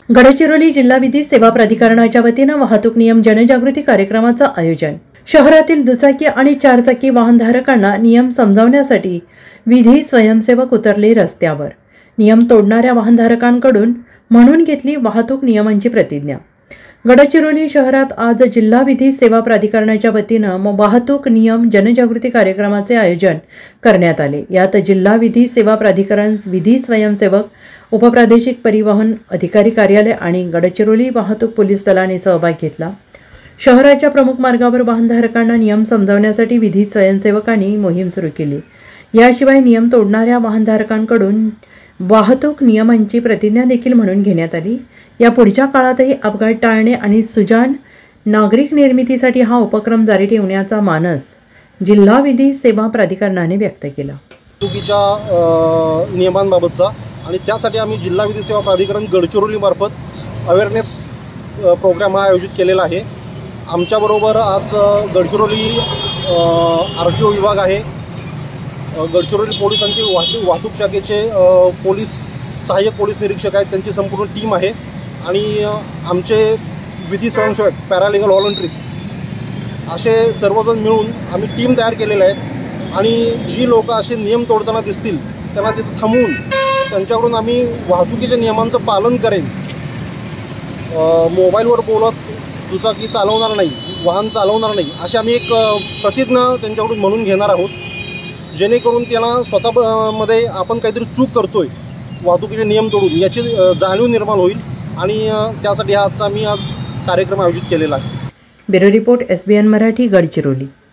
गडचिरोली जिल्हा विधी सेवा प्राधिकरणाच्या वतीनं वाहतूक नियम जनजागृती कार्यक्रमाचं आयोजन। शहरातील दुचाकी आणि चारचाकी वाहनधारकांना नियम समजावण्यासाठी विधी स्वयंसेवक उतरले रस्त्यावर। नियम तोडणाऱ्या वाहनधारकांकडून म्हणून घेतली वाहतूक नियमांची प्रतिज्ञा। गडचिरोली शहरात आज जिल्हा विधी सेवा प्राधिकरणाच्या वतीनं वाहतूक नियम जनजागृती कार्यक्रमाचे आयोजन करण्यात आले। यात जिल्हा विधी सेवा प्राधिकरण, विधी स्वयंसेवक, उपप्रादेशिक परिवहन अधिकारी कार्यालय आणि गडचिरोली वाहतूक पोलीस दलाने सहभाग घेतला। शहराच्या प्रमुख मार्गावर वाहनधारकांना नियम समजावण्यासाठी विधी स्वयंसेवकांनी मोहीम सुरू केली। याशिवाय नियम तोडणाऱ्या वाहनधारकांकडून वाहतूक नियमांची प्रतिज्ञा देखील म्हणून घेण्यात आली। या पुढच्या काळातही अपघात टाळणे आणि सुजाण नागरिक निर्मितीसाठी हा उपक्रम जारी ठेवण्याचा मानस जिल्हा विधी सेवा प्राधिकरणाने व्यक्त केला। वाहतुकीच्या नियमांबाबतचा आणि त्यासाठी आम्ही जिल्हा विधी सेवा प्राधिकरण गडचिरोली मार्फत अवेअरनेस प्रोग्राम हा आयोजित केलेला आहे। आमच्याबरोबर आज गडचिरोली RTO विभाग आहे, गडचिरोली पोलिसांची वाहतूक शाखेचे सहाय्यक पोलीस निरीक्षक आहेत, त्यांची संपूर्ण टीम आहे आणि आमचे विधी स्वयंसेवक, पॅरालिगल व्हॉलंटरीज असे सर्वजण मिळून आम्ही टीम तयार केलेले आहेत आणि जी लोक असे नियम तोडताना दिसतील त्यांना तिथे थांबवून त्यांच्याकडून आम्ही वाहतुकीच्या नियमांचं पालन करेन, मोबाईलवर बोलत दुचाकी चालवणार नाही, वाहन चालवणार नाही, अशी आम्ही एक प्रतिज्ञा त्यांच्याकडून म्हणून घेणार आहोत, जेणेकरून त्यांना स्वतःमध्ये आपण काहीतरी चूक करतोय वाहतुकीचे नियम तोडून याची जाणीव निर्माण होईल आणि त्यासाठी आजचा आम्ही कार्यक्रम आयोजित केलेला आहे। Bureau report SBN Marathi, Gadchiroli.